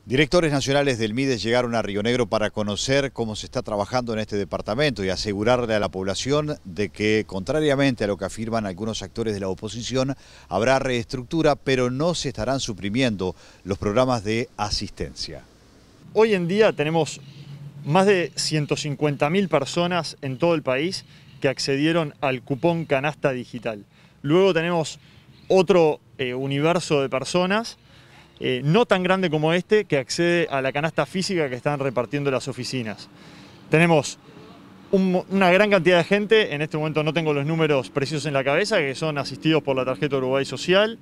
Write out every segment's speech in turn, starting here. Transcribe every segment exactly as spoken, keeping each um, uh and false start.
Directores nacionales del MIDES llegaron a Río Negro para conocer cómo se está trabajando en este departamento y asegurarle a la población de que, contrariamente a lo que afirman algunos actores de la oposición, habrá reestructura, pero no se estarán suprimiendo los programas de asistencia. Hoy en día tenemos más de ciento cincuenta mil personas en todo el país que accedieron al cupón canasta digital. Luego tenemos otro eh, universo de personas Eh, no tan grande como este, que accede a la canasta física que están repartiendo las oficinas. Tenemos un, una gran cantidad de gente, en este momento no tengo los números precisos en la cabeza, que son asistidos por la tarjeta Uruguay Social,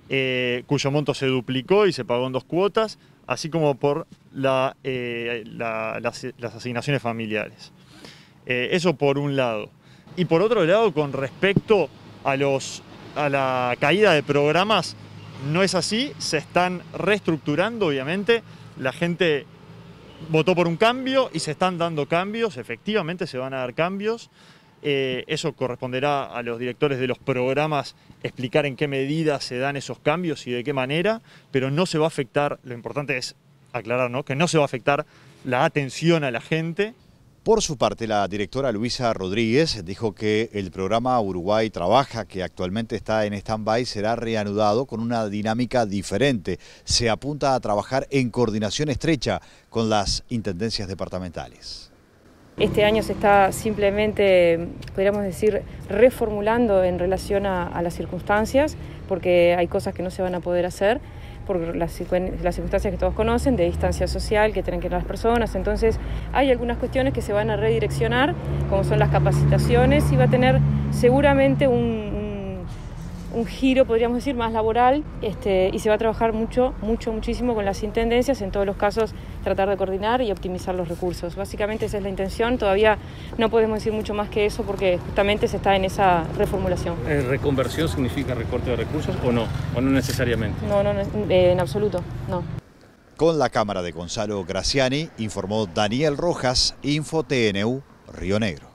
eh, cuyo monto se duplicó y se pagó en dos cuotas, así como por la, eh, la, las, las asignaciones familiares. Eh, eso por un lado. Y por otro lado, con respecto a, los, a la caída de programas, no es así, se están reestructurando, obviamente. La gente votó por un cambio y se están dando cambios, efectivamente se van a dar cambios. Eh, eso corresponderá a los directores de los programas explicar en qué medida se dan esos cambios y de qué manera, pero no se va a afectar, lo importante es aclarar, ¿no?, que no se va a afectar la atención a la gente. Por su parte, la directora Luisa Rodríguez dijo que el programa Uruguay Trabaja, que actualmente está en stand-by, será reanudado con una dinámica diferente. Se apunta a trabajar en coordinación estrecha con las intendencias departamentales. Este año se está simplemente, podríamos decir, reformulando en relación a, a las circunstancias, porque hay cosas que no se van a poder hacer por las, las circunstancias que todos conocen, de distancia social que tienen que ir las personas. Entonces hay algunas cuestiones que se van a redireccionar, como son las capacitaciones, y va a tener seguramente un, un, un giro, podríamos decir, más laboral, este, y se va a trabajar mucho, mucho, muchísimo con las intendencias, en todos los casos tratar de coordinar y optimizar los recursos. Básicamente esa es la intención. Todavía no podemos decir mucho más que eso porque justamente se está en esa reformulación. ¿Reconversión significa recorte de recursos o no? ¿O no necesariamente? No, no, eh, en absoluto, no. Con la cámara de Gonzalo Graciani, informó Daniel Rojas, Info T N U, Río Negro.